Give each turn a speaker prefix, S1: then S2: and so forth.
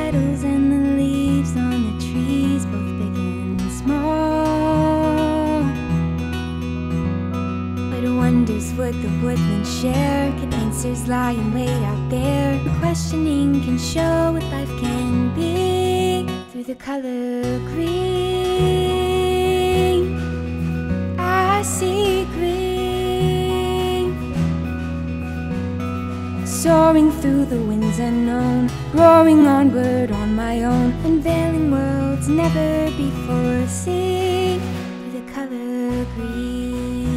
S1: petals and the leaves on the trees, both big and small. But wonders what the woodland share. Can answers lie in wait out there? The questioning can show what life can be through the color green. I see green, soaring through the winds unknown, roaring onward on my own, unveiling worlds never before seen through the color green.